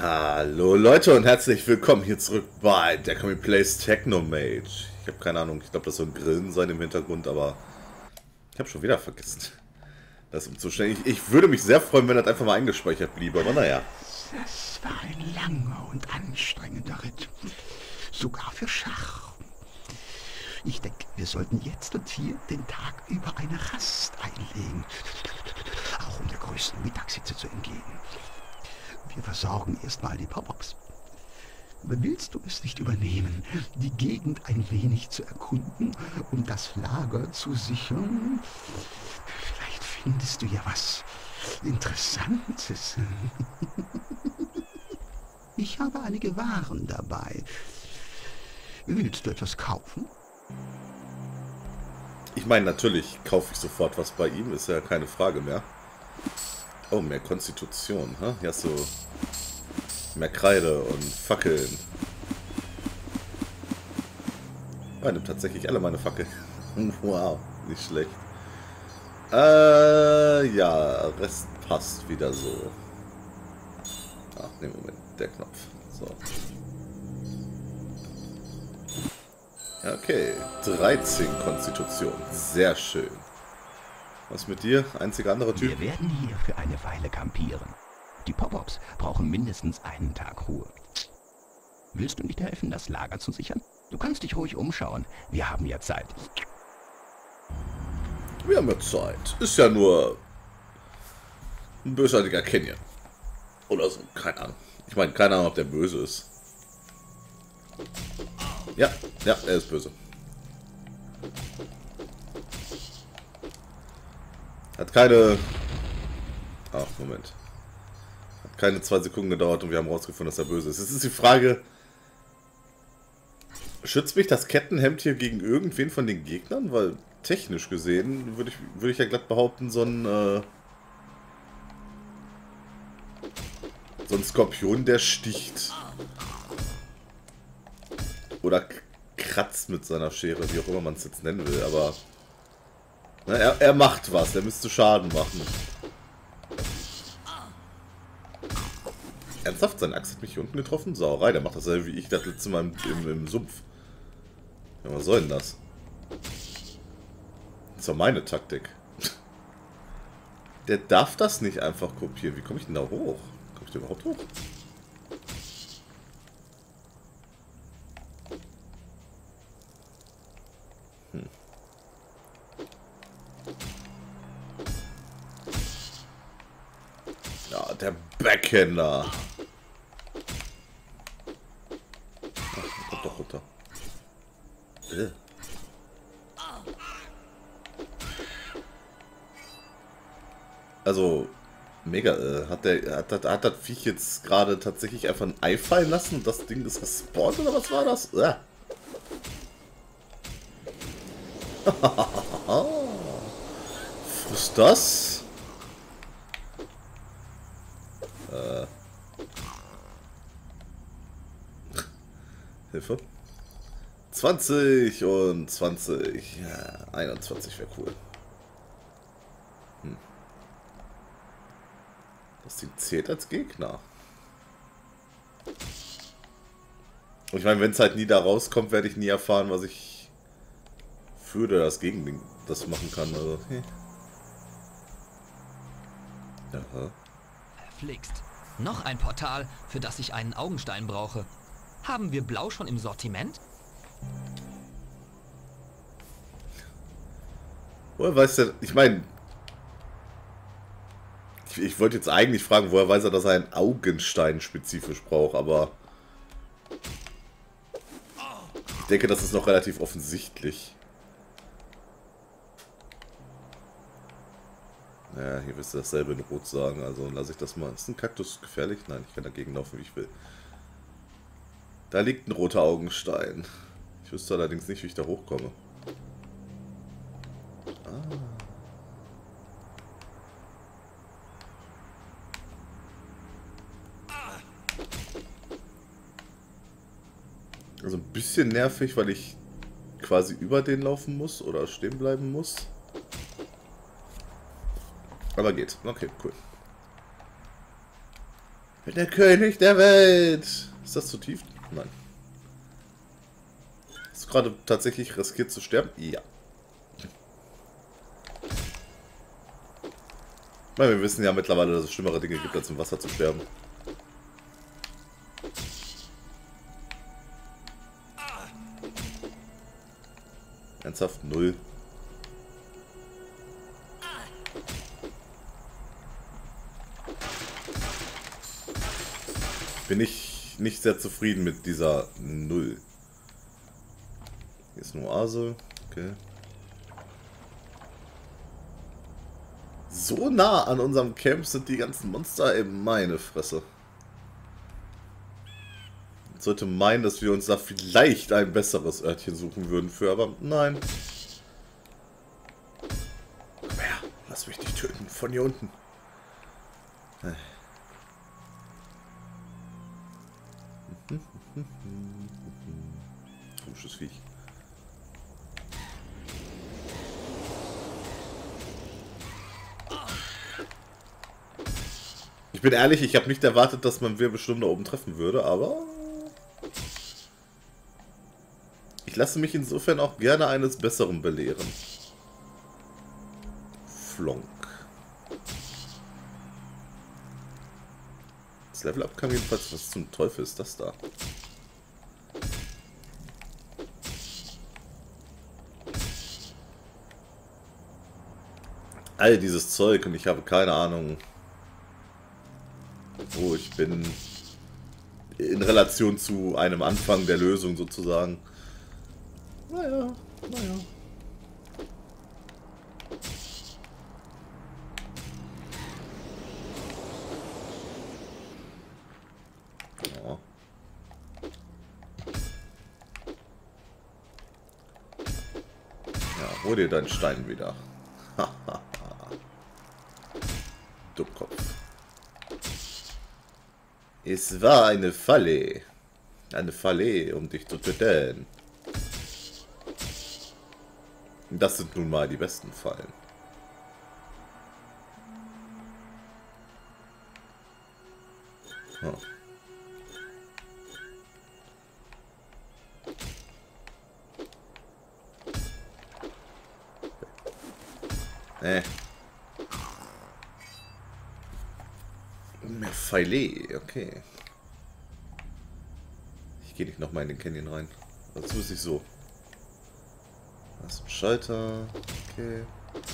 Hallo Leute und herzlich willkommen hier zurück bei Decami Plays Technomage. Ich habe keine Ahnung, ich glaube, das soll ein Grillen sein im Hintergrund, aber ich habe schon wieder vergessen, das umzustellen. Ich würde mich sehr freuen, wenn das einfach mal eingespeichert bliebe, aber naja. Das war ein langer und anstrengender Ritt. Sogar für Schach. Ich denke, wir sollten jetzt und hier den Tag über eine Rast einlegen. Auch um der größten Mittagshitze zu entgehen. Wir versorgen erstmal die Pop-Ups. Willst du es nicht übernehmen, die Gegend ein wenig zu erkunden, um das Lager zu sichern? Vielleicht findest du ja was Interessantes. Ich habe einige Waren dabei. Willst du etwas kaufen? Ich meine, natürlich kaufe ich sofort was bei ihm, ist ja keine Frage mehr. Oh, mehr Konstitution, ha? Hier hast du mehr Kreide und Fackeln. Ja, nimmt tatsächlich alle meine Fackeln. Wow, nicht schlecht. Ja, Rest passt wieder so. Ach, nee, Moment, der Knopf. So. Okay, 13 Konstitution. Sehr schön. Was mit dir? Einziger anderer Typ? Wir werden hier für eine Weile campieren. Die Pop-Ups brauchen mindestens einen Tag Ruhe. Willst du nicht helfen, das Lager zu sichern? Du kannst dich ruhig umschauen. Wir haben ja Zeit. Wir haben ja Zeit. Ist ja nur ein bösartiger Canyon. Oder so, keine Ahnung. Ich meine, keine Ahnung, ob der böse ist. Ja, ja, er ist böse. Hat keine... Ach, Moment. Hat keine 2 Sekunden gedauert und wir haben rausgefunden, dass er böse ist. Jetzt ist die Frage... Schützt mich das Kettenhemd hier gegen irgendwen von den Gegnern? Weil technisch gesehen würde ich ja glatt behaupten, so ein Skorpion, der sticht. Oder kratzt mit seiner Schere, wie auch immer man es jetzt nennen will, aber... Na, er macht was, er müsste Schaden machen. Ernsthaft? Sein Axt hat mich hier unten getroffen? Sauerei, der macht dasselbe wie ich das letzte Mal im Sumpf. Ja, was soll denn das? Das war meine Taktik. Der darf das nicht einfach kopieren. Wie komme ich denn da hoch? Komme ich da überhaupt hoch? Ja, der Backhänder. Ach, kommt doch runter. Also, mega. Hat das Viech jetzt gerade tatsächlich einfach ein Ei fallen lassen und das Ding ist gespawnt oder was war das? Frisst das? Hilfe. 20 und 20. Ja, 21 wäre cool. Das Ding zählt als Gegner. Und ich meine, wenn es halt nie da rauskommt, werde ich nie erfahren, was ich für das Gegending das machen kann. Also, Aha. Verflixt. Noch ein Portal, für das ich einen Augenstein brauche. Haben wir Blau schon im Sortiment? Woher weiß der... Ich meine... Ich wollte jetzt eigentlich fragen, woher weiß er, dass er einen Augenstein spezifisch braucht, aber... Ich denke, das ist noch relativ offensichtlich. Ja, hier wirst du dasselbe in Rot sagen, also lasse ich das mal. Ist ein Kaktus gefährlich? Nein, ich kann dagegen laufen, wie ich will. Da liegt ein roter Augenstein. Ich wüsste allerdings nicht, wie ich da hochkomme. Also ein bisschen nervig, weil ich quasi über den laufen muss oder stehen bleiben muss. Aber geht. Okay, cool. Ich bin der König der Welt. Ist das zu tief? Nein. Hast du gerade tatsächlich riskiert zu sterben? Ja. Weil wir wissen ja mittlerweile, dass es schlimmere Dinge gibt, als im Wasser zu sterben. Ernsthaft? Null. Bin ich nicht sehr zufrieden mit dieser Null. Hier ist eine Oase. Okay. So nah an unserem Camp sind die ganzen Monster eben meine Fresse. Ich sollte meinen, dass wir uns da vielleicht ein besseres Örtchen suchen würden für, aber nein. Komm her, lass mich nicht töten, von hier unten. Komisches Viech. Ich bin ehrlich, ich habe nicht erwartet, dass man Wirbelsturm da oben treffen würde, aber ich lasse mich insofern auch gerne eines Besseren belehren. Flonk. Das Level-Up kam jedenfalls. Was zum Teufel ist das da? All dieses Zeug und ich habe keine Ahnung, wo ich bin in Relation zu einem Anfang der Lösung sozusagen. Naja. Oh. Ja, hol dir deinen Stein wieder. Dummkopf. Es war eine Falle. Eine Falle, um dich zu töten. Das sind nun mal die besten Fallen. Oh. Mehr Filet, okay. Ich gehe nicht nochmal in den Canyon rein. Dazu ist ich so. Das ist ein Schalter. Okay.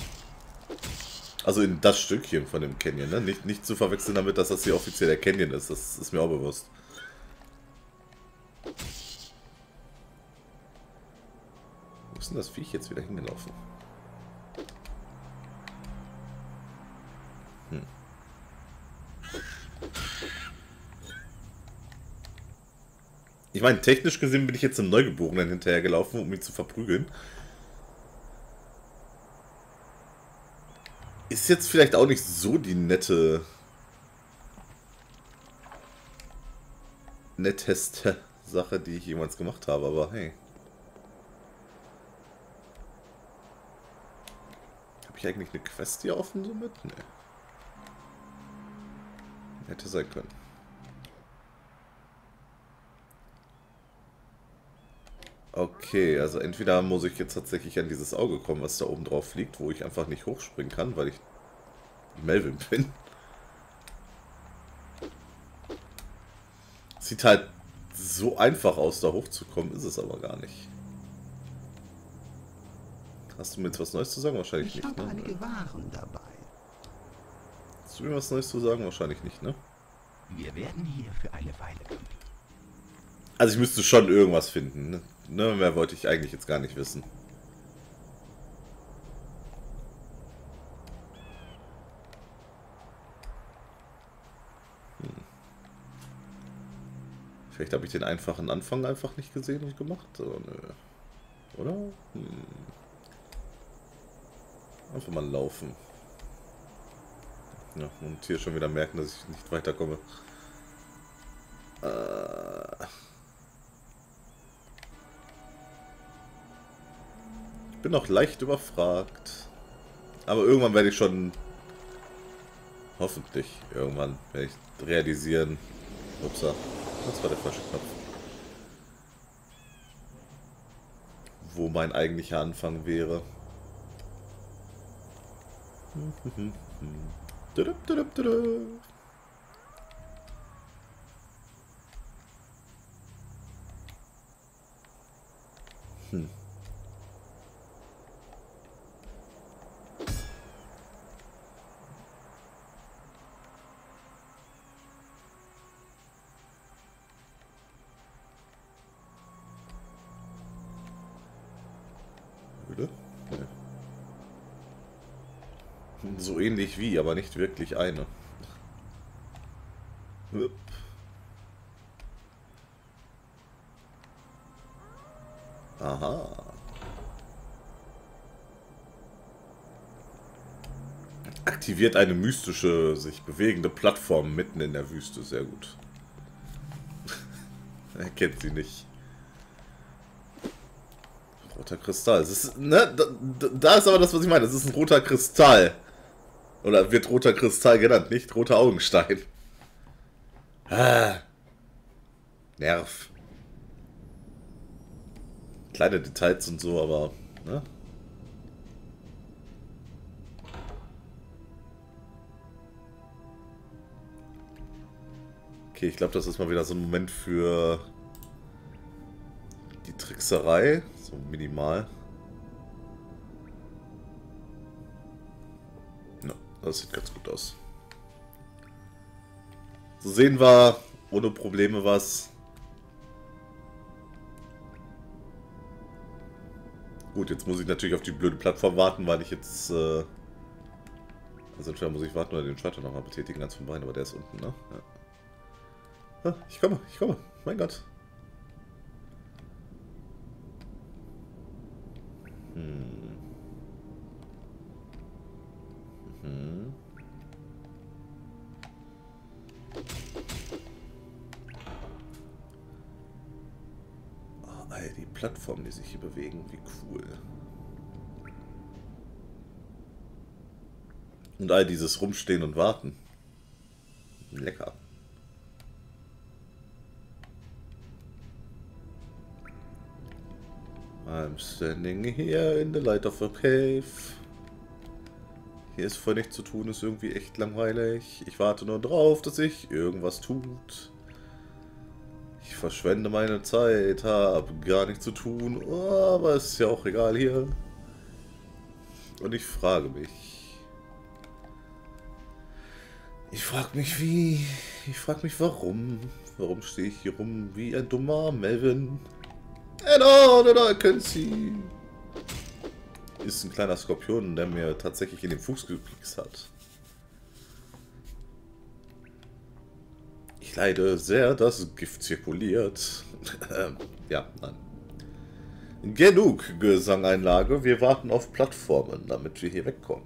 Also in das Stückchen von dem Canyon, ne? Nicht zu verwechseln damit, dass das hier offiziell der Canyon ist. Das ist mir auch bewusst. Wo ist denn das Viech jetzt wieder hingelaufen? Ich meine, technisch gesehen bin ich jetzt einem Neugeborenen hinterhergelaufen, um ihn zu verprügeln. Ist jetzt vielleicht auch nicht so die netteste Sache, die ich jemals gemacht habe, aber hey. Habe ich eigentlich eine Quest hier offen somit? Nee. Hätte sein können. Okay, also entweder muss ich jetzt tatsächlich an dieses Auge kommen, was da oben drauf liegt, wo ich einfach nicht hochspringen kann, weil ich Melvin bin. Sieht halt so einfach aus, da hochzukommen, ist es aber gar nicht. Hast du mir jetzt was Neues zu sagen? Wahrscheinlich nicht, ne? Ich habe einige Waren dabei. Hast du mir was Neues zu sagen? Wahrscheinlich nicht, ne? Wir werden hier für eine Weile bleiben. Also ich müsste schon irgendwas finden, ne? Mehr wollte ich eigentlich jetzt gar nicht wissen. Vielleicht habe ich den einfachen Anfang einfach nicht gesehen und gemacht, aber nö. Oder? Einfach mal laufen. Ja, und hier schon wieder merken, dass ich nicht weiterkomme. Ich bin noch leicht überfragt. Aber irgendwann werde ich schon Hoffentlich. Irgendwann werde ich realisieren. Upsa. Das war der falsche Knopf. Wo mein eigentlicher Anfang wäre. Höhle? Nee. So ähnlich wie, aber nicht wirklich eine. Aha. Aktiviert eine mystische, sich bewegende Plattform mitten in der Wüste. Sehr gut. Er kennt sie nicht. Roter Kristall. Das ist, ne, da ist aber das, was ich meine. Das ist ein roter Kristall. Oder wird roter Kristall genannt, nicht roter Augenstein. Ah. Nerv. Kleine Details und so, aber... Ne? Okay, ich glaube, das ist mal wieder so ein Moment für die Trickserei. So minimal. Ja, das sieht ganz gut aus. So sehen wir ohne Probleme was. Gut, jetzt muss ich natürlich auf die blöde Plattform warten, weil ich jetzt... also entweder muss ich warten oder den Schalter nochmal betätigen, ganz von beiden, aber der ist unten, ne? Ja. Ah, ich komme, mein Gott. Oh, all die Plattformen, die sich hier bewegen, wie cool. Und all dieses Rumstehen und Warten. Lecker. I'm standing here in the light of a cave. Hier ist voll nichts zu tun, ist irgendwie echt langweilig. Ich warte nur drauf, dass sich irgendwas tut. Ich verschwende meine Zeit, habe gar nichts zu tun, aber ist ja auch egal hier. Und ich frage mich. Ich frage mich wie. Ich frage mich warum. Warum stehe ich hier rum wie ein dummer Melvin? And all that I can see. Ist ein kleiner Skorpion, der mir tatsächlich in den Fuß gepiekst hat. Ich leide sehr, dass Gift zirkuliert. Ja, nein. Genug Gesangeinlage. Wir warten auf Plattformen, damit wir hier wegkommen.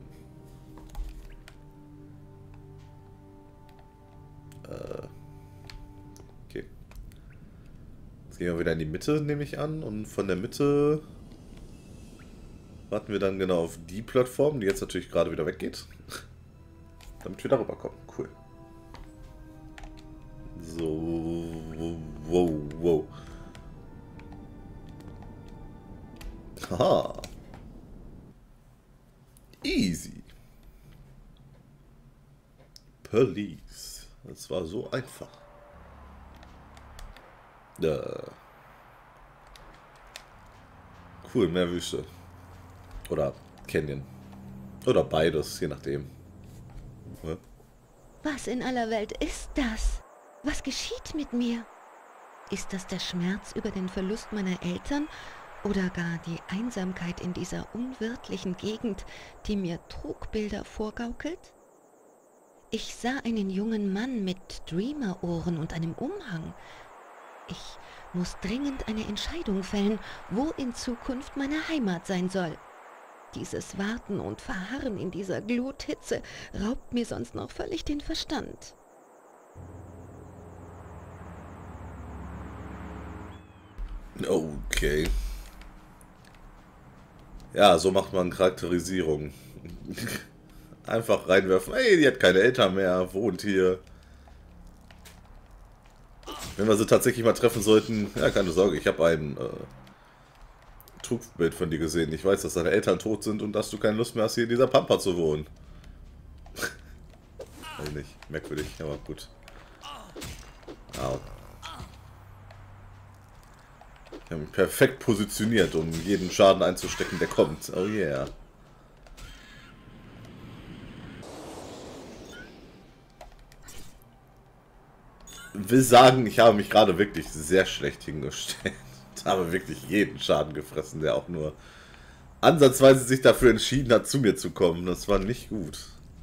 Okay. Jetzt gehen wir wieder in die Mitte, nehme ich an. Und von der Mitte warten wir dann genau auf die Plattform, die jetzt natürlich gerade wieder weggeht. Damit wir darüber kommen. Cool. So. Wow, wow. Haha. Easy. Police. Das war so einfach. Cool, mehr Wüste. Oder Canyon. Oder beides, je nachdem. Ja. Was in aller Welt ist das? Was geschieht mit mir? Ist das der Schmerz über den Verlust meiner Eltern oder gar die Einsamkeit in dieser unwirtlichen Gegend, die mir Trugbilder vorgaukelt? Ich sah einen jungen Mann mit Dreamer-Ohren und einem Umhang. Ich muss dringend eine Entscheidung fällen, wo in Zukunft meine Heimat sein soll. Dieses Warten und Verharren in dieser Gluthitze raubt mir sonst noch völlig den Verstand. Okay. Ja, so macht man Charakterisierung. Einfach reinwerfen. Ey, die hat keine Eltern mehr, wohnt hier. Wenn wir sie tatsächlich mal treffen sollten, ja, keine Sorge, ich habe ein Trugbild von dir gesehen. Ich weiß, dass deine Eltern tot sind und dass du keine Lust mehr hast, hier in dieser Pampa zu wohnen. Weiß nicht, merkwürdig, aber gut. Au. Ich habe mich perfekt positioniert, um jeden Schaden einzustecken, der kommt. Oh yeah. Will sagen, ich habe mich gerade wirklich sehr schlecht hingestellt. Ich habe wirklich jeden Schaden gefressen, der auch nur ansatzweise sich dafür entschieden hat, zu mir zu kommen. Das war nicht gut.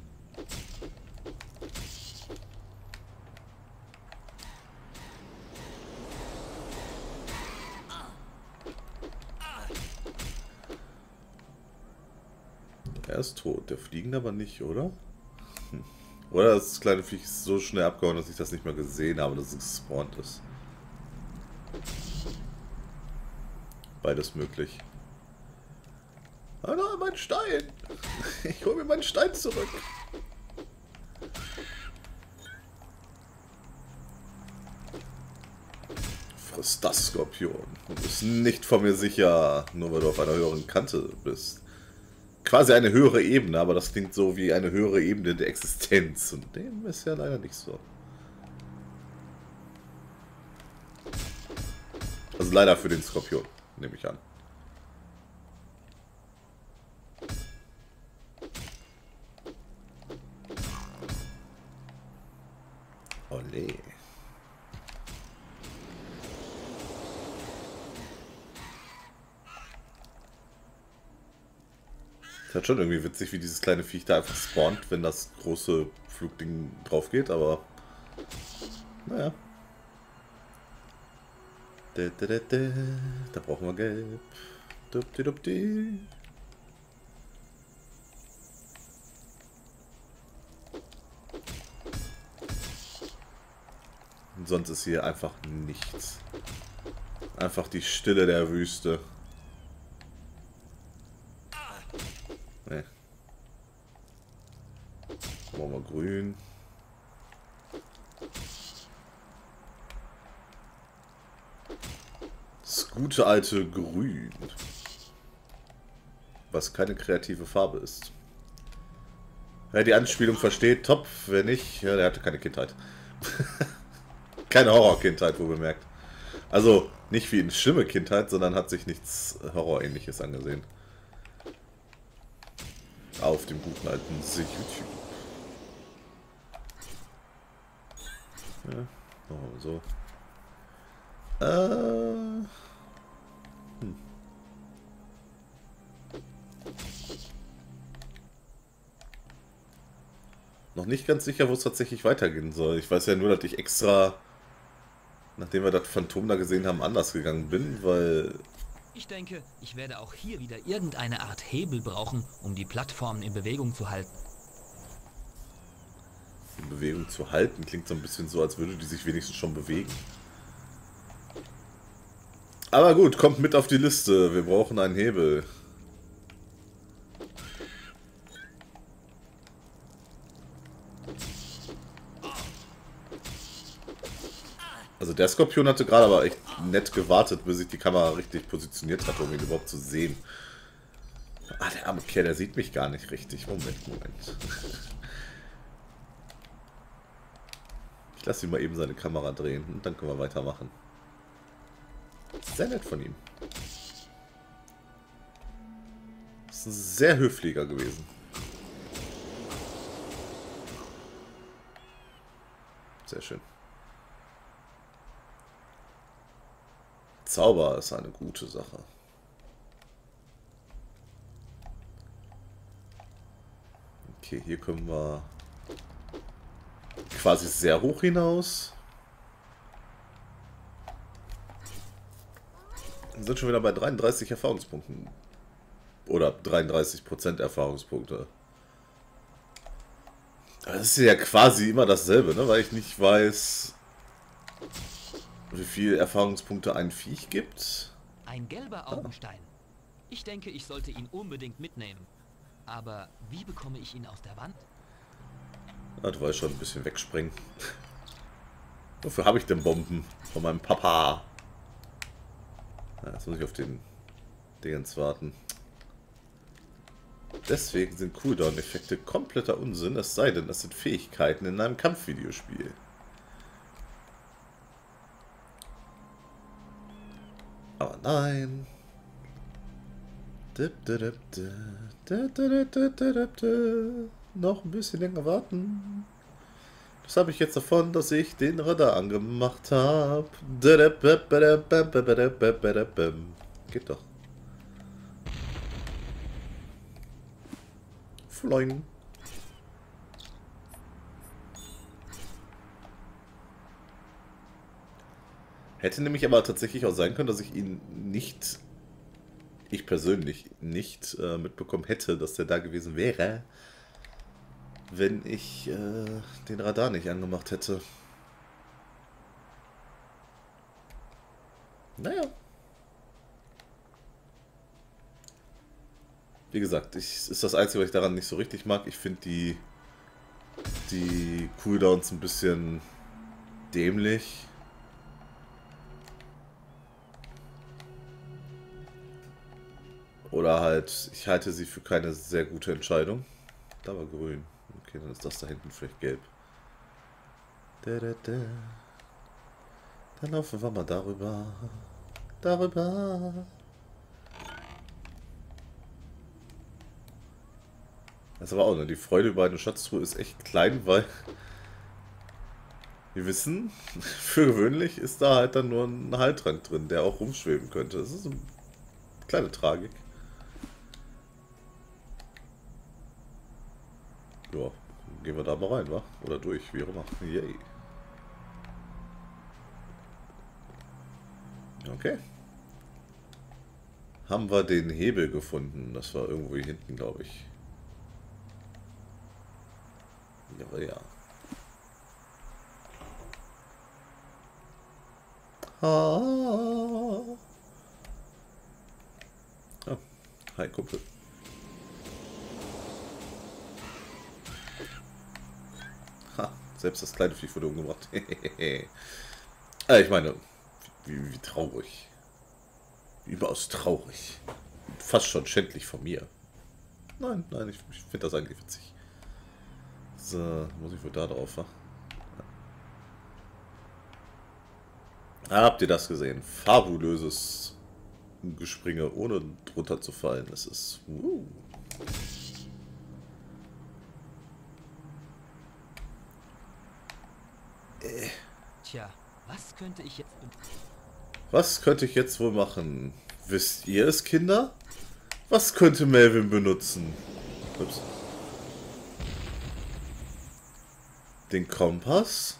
Er ist tot. Der Fliegende aber nicht, oder? Oder das kleine Viech ist so schnell abgehauen, dass ich das nicht mehr gesehen habe, dass es gespawnt ist. Beides möglich. Ah, da, mein Stein! Ich hole mir meinen Stein zurück. Friss das, Skorpion. Du bist nicht vor mir sicher, nur weil du auf einer höheren Kante bist. Quasi eine höhere Ebene, aber das klingt so wie eine höhere Ebene der Existenz. Und dem ist ja leider nicht so. Also leider für den Skorpion, nehme ich an. Olé. Ist halt schon irgendwie witzig, wie dieses kleine Viech da einfach spawnt, wenn das große Flugding drauf geht, aber naja. Da brauchen wir Gelb. Und sonst ist hier einfach nichts. Einfach die Stille der Wüste. Nee. Machen wir grün. Das gute alte Grün. Was keine kreative Farbe ist. Wer die Anspielung versteht, top. Wer nicht, ja, der hatte keine Kindheit. Keine Horrorkindheit, wo bemerkt. Also nicht wie eine schlimme Kindheit, sondern hat sich nichts Horrorähnliches angesehen. Auf dem guten alten YouTube. Ja, machen wir so. Noch nicht ganz sicher, wo es tatsächlich weitergehen soll. Ich weiß ja nur, dass ich extra, nachdem wir das Phantom da gesehen haben, anders gegangen bin, weil... Ich denke, ich werde auch hier wieder irgendeine Art Hebel brauchen, um die Plattformen in Bewegung zu halten. In Bewegung zu halten klingt so ein bisschen so, als würde die sich wenigstens schon bewegen. Aber gut, kommt mit auf die Liste. Wir brauchen einen Hebel. Also der Skorpion hatte gerade aber echt nett gewartet, bis ich die Kamera richtig positioniert hatte, um ihn überhaupt zu sehen. Ah, der arme Kerl, der sieht mich gar nicht richtig. Moment. Ich lasse ihn mal eben seine Kamera drehen und dann können wir weitermachen. Sehr nett von ihm. Das ist ein sehr höflicher gewesen. Sehr schön. Zauber ist eine gute Sache. Okay, hier können wir quasi sehr hoch hinaus. Wir sind schon wieder bei 33 Erfahrungspunkten. Oder 33% Erfahrungspunkte. Das ist ja quasi immer dasselbe, ne? Weil ich nicht weiß, wie viel Erfahrungspunkte ein Viech gibt. Ein gelber Augenstein. Ich denke, ich sollte ihn unbedingt mitnehmen. Aber wie bekomme ich ihn aus der Wand? Ah, du wolltest schon ein bisschen wegspringen. Wofür habe ich denn Bomben? Von meinem Papa. Ja, jetzt muss ich auf den Dingens warten. Deswegen sind Cooldown-Effekte kompletter Unsinn, es sei denn, das sind Fähigkeiten in einem Kampfvideospiel. Aber nein. Noch ein bisschen länger warten. Das habe ich jetzt davon, dass ich den Radar angemacht habe. Geht doch. Floin. Hätte nämlich aber tatsächlich auch sein können, dass ich ihn nicht, ich persönlich nicht mitbekommen hätte, dass der da gewesen wäre, wenn ich den Radar nicht angemacht hätte. Naja. Wie gesagt, ist das Einzige, was ich daran nicht so richtig mag. Ich finde die Cooldowns ein bisschen dämlich. Oder halt, ich halte sie für keine sehr gute Entscheidung. Da war grün. Okay, dann ist das da hinten vielleicht gelb. Dann laufen wir mal darüber. Darüber. Das ist aber auch, ne? Die Freude über eine Schatztruhe ist echt klein, weil wir wissen, für gewöhnlich ist da halt dann nur ein Heiltrank drin, der auch rumschweben könnte. Das ist eine kleine Tragik. Ja, gehen wir da mal rein, wa? Oder durch, wie auch immer. Yay. Okay. Haben wir den Hebel gefunden. Das war irgendwo hier hinten, glaube ich. Ja, ja. Ah. Oh. Hi, Kumpel. Ha, selbst das kleine Viech wurde umgebracht. Ich meine, wie traurig. Überaus traurig. Fast schon schändlich von mir. Nein, ich finde das eigentlich witzig. So, muss ich wohl da drauf, wa? Habt ihr das gesehen? Fabulöses Gespringe, ohne drunter zu fallen. Es ist... Tja, was könnte ich jetzt... Was könnte ich jetzt wohl machen? Wisst ihr es, Kinder? Was könnte Melvin benutzen? Ups. Den Kompass?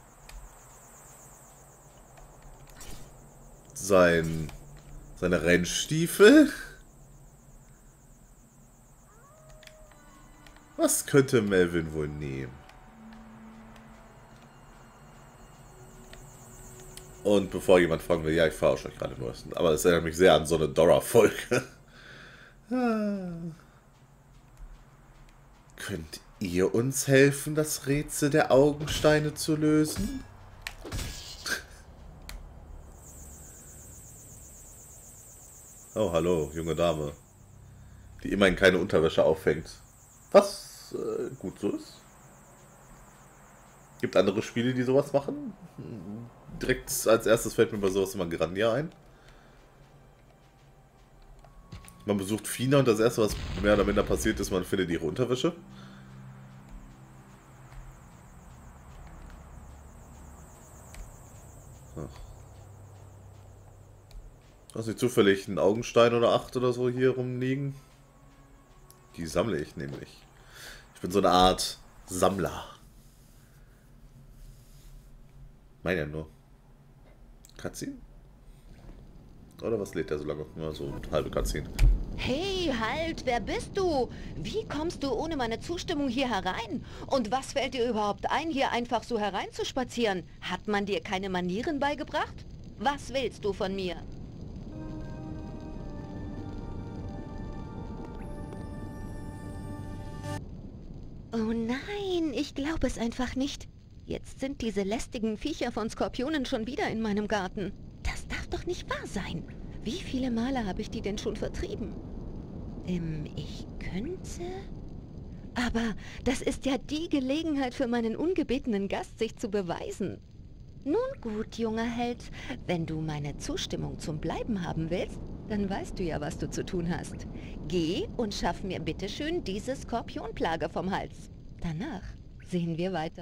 Seine Rennstiefel? Was könnte Melvin wohl nehmen? Und bevor jemand fragen will, ja, ich fahre euch gerade nur. Aber es erinnert mich sehr an so eine Dora-Folge. Könnt ihr uns helfen, das Rätsel der Augensteine zu lösen? Oh, hallo, junge Dame. Die immerhin keine Unterwäsche aufhängt. Was gut so ist. Gibt andere Spiele, die sowas machen? Direkt als erstes fällt mir bei sowas immer Grandia ein. Man besucht Fina und das erste, was mehr oder minder passiert ist, man findet ihre Unterwäsche. Hast du zufällig einen Augenstein oder 8 oder so hier rumliegen? Die sammle ich nämlich. Ich bin so eine Art Sammler. Meine ja nur. Cutscene? Oder was lädt der so lange? Ja, so eine halbe Cutscene. Hey, halt, wer bist du? Wie kommst du ohne meine Zustimmung hier herein? Und was fällt dir überhaupt ein, hier einfach so hereinzuspazieren? Hat man dir keine Manieren beigebracht? Was willst du von mir? Oh nein, ich glaube es einfach nicht. Jetzt sind diese lästigen Viecher von Skorpionen schon wieder in meinem Garten. Das darf doch nicht wahr sein. Wie viele Male habe ich die denn schon vertrieben? Ich könnte... Aber das ist ja die Gelegenheit für meinen ungebetenen Gast, sich zu beweisen. Nun gut, junger Held, wenn du meine Zustimmung zum Bleiben haben willst, dann weißt du ja, was du zu tun hast. Geh und schaff mir bitteschön diese Skorpionplage vom Hals. Danach sehen wir weiter.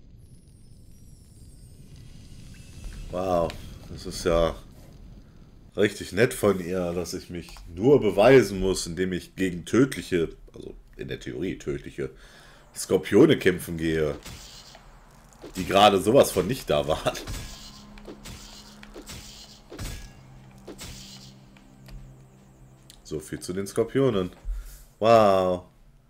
Wow, das ist ja richtig nett von ihr, dass ich mich nur beweisen muss, indem ich gegen tödliche, also in der Theorie tödliche, Skorpione kämpfen gehe, die gerade sowas von nicht da waren. So viel zu den Skorpionen. Wow.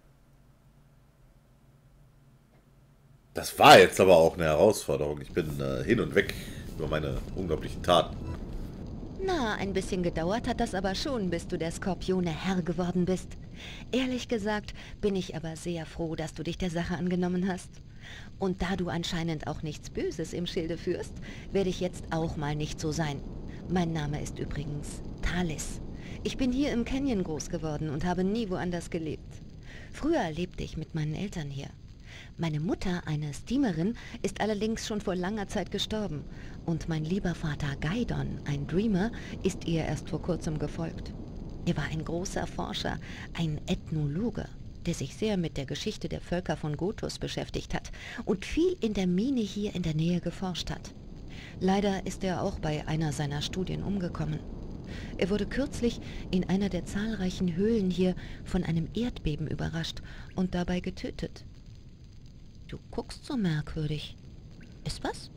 Das war jetzt aber auch eine Herausforderung. Ich bin hin und weg über meine unglaublichen Taten. Na, ein bisschen gedauert hat das aber schon, bis du der Skorpione Herr geworden bist. Ehrlich gesagt bin ich aber sehr froh, dass du dich der Sache angenommen hast. Und da du anscheinend auch nichts Böses im Schilde führst, werde ich jetzt auch mal nicht so sein. Mein Name ist übrigens Talis. Ich bin hier im Canyon groß geworden und habe nie woanders gelebt. Früher lebte ich mit meinen Eltern hier. Meine Mutter, eine Steamerin, ist allerdings schon vor langer Zeit gestorben. Und mein lieber Vater Gaidon, ein Dreamer, ist ihr erst vor kurzem gefolgt. Er war ein großer Forscher, ein Ethnologe, der sich sehr mit der Geschichte der Völker von Gotos beschäftigt hat und viel in der Mine hier in der Nähe geforscht hat. Leider ist er auch bei einer seiner Studien umgekommen. Er wurde kürzlich in einer der zahlreichen Höhlen hier von einem Erdbeben überrascht und dabei getötet. Du guckst so merkwürdig. Ist was?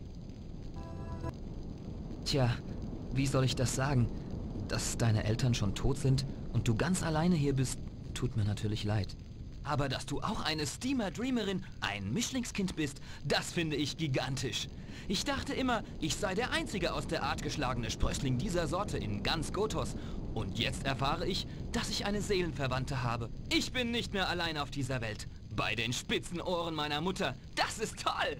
Tja, wie soll ich das sagen? Dass deine Eltern schon tot sind und du ganz alleine hier bist, tut mir natürlich leid. Aber dass du auch eine Steamer-Dreamerin, ein Mischlingskind bist, das finde ich gigantisch. Ich dachte immer, ich sei der einzige aus der Art geschlagene Sprössling dieser Sorte in ganz Gotos. Und jetzt erfahre ich, dass ich eine Seelenverwandte habe. Ich bin nicht mehr allein auf dieser Welt. Bei den spitzen Ohren meiner Mutter. Das ist toll!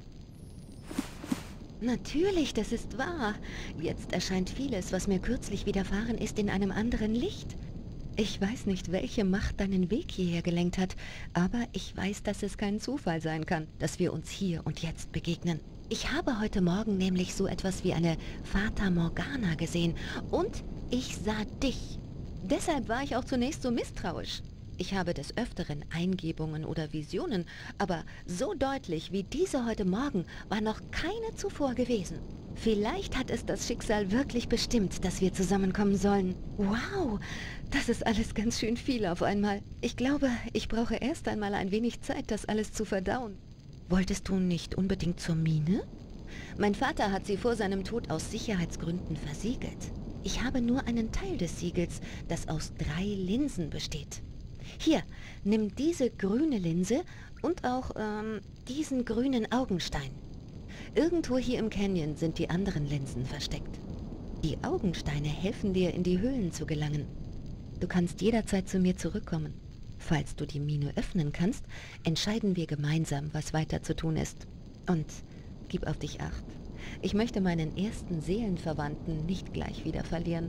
Natürlich, das ist wahr. Jetzt erscheint vieles, was mir kürzlich widerfahren ist, in einem anderen Licht. Ich weiß nicht, welche Macht deinen Weg hierher gelenkt hat, aber ich weiß, dass es kein Zufall sein kann, dass wir uns hier und jetzt begegnen. Ich habe heute Morgen nämlich so etwas wie eine Fata Morgana gesehen und ich sah dich. Deshalb war ich auch zunächst so misstrauisch. Ich habe des Öfteren Eingebungen oder Visionen, aber so deutlich wie diese heute Morgen war noch keine zuvor gewesen. Vielleicht hat es das Schicksal wirklich bestimmt, dass wir zusammenkommen sollen. Wow, das ist alles ganz schön viel auf einmal. Ich glaube, ich brauche erst einmal ein wenig Zeit, das alles zu verdauen. Wolltest du nicht unbedingt zur Mine? Mein Vater hat sie vor seinem Tod aus Sicherheitsgründen versiegelt. Ich habe nur einen Teil des Siegels, das aus 3 Linsen besteht. Hier, nimm diese grüne Linse und auch diesen grünen Augenstein. Irgendwo hier im Canyon sind die anderen Linsen versteckt. Die Augensteine helfen dir, in die Höhlen zu gelangen. Du kannst jederzeit zu mir zurückkommen. Falls du die Mine öffnen kannst, entscheiden wir gemeinsam, was weiter zu tun ist. Und gib auf dich Acht. Ich möchte meinen ersten Seelenverwandten nicht gleich wieder verlieren.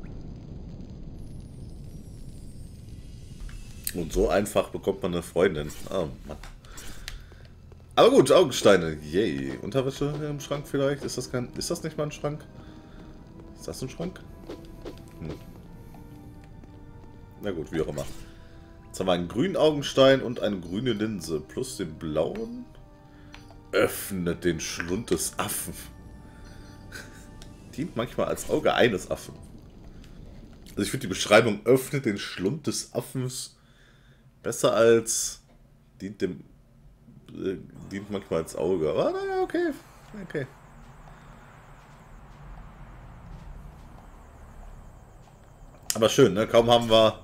Und so einfach bekommt man eine Freundin. Oh Mann. Aber gut, Augensteine. Yay. Unterwäsche im Schrank vielleicht? Ist das nicht mal ein Schrank? Ist das ein Schrank? Na gut, wie auch immer. Jetzt haben wir einen grünen Augenstein und eine grüne Linse. Plus den blauen. Öffnet den Schlund des Affen. Dient manchmal als Auge eines Affen. Also ich finde die Beschreibung öffnet den Schlund des Affens besser als dient manchmal als Auge. Aber naja, okay. Aber schön, ne? Kaum haben wir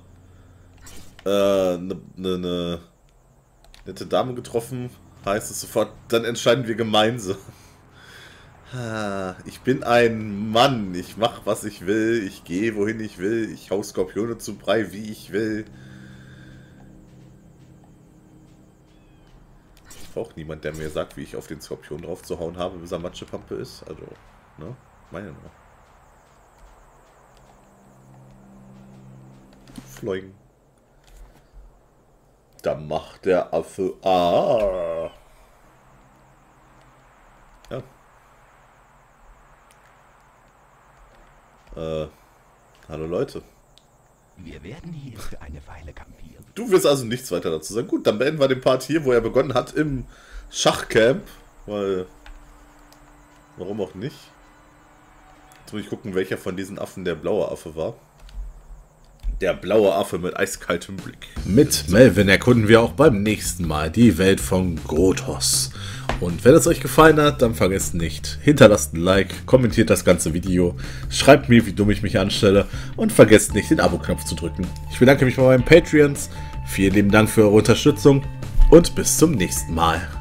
eine nette Dame getroffen, heißt es sofort, dann entscheiden wir gemeinsam. Ich bin ein Mann, ich mache, was ich will, ich gehe, wohin ich will, ich hau Skorpione zu Brei, wie ich will. Auch niemand, der mir sagt, wie ich auf den Skorpion drauf zu hauen habe, bis er Matschepampe ist. Also, ne? Meine nur. Fliegen. Da macht der Affe. Ah. Ja. Hallo Leute. Wir werden hier für eine Weile kampieren. Du wirst also nichts weiter dazu sagen. Gut, dann beenden wir den Part hier, wo er begonnen hat, im Schachcamp. Weil, warum auch nicht? Jetzt muss ich gucken, welcher von diesen Affen der blaue Affe war. Der blaue Affe mit eiskaltem Blick. Mit Melvin erkunden wir auch beim nächsten Mal die Welt von Grothos. Und wenn es euch gefallen hat, dann vergesst nicht, hinterlasst ein Like, kommentiert das ganze Video, schreibt mir, wie dumm ich mich anstelle und vergesst nicht, den Abo-Knopf zu drücken. Ich bedanke mich bei meinen Patreons, vielen lieben Dank für eure Unterstützung und bis zum nächsten Mal.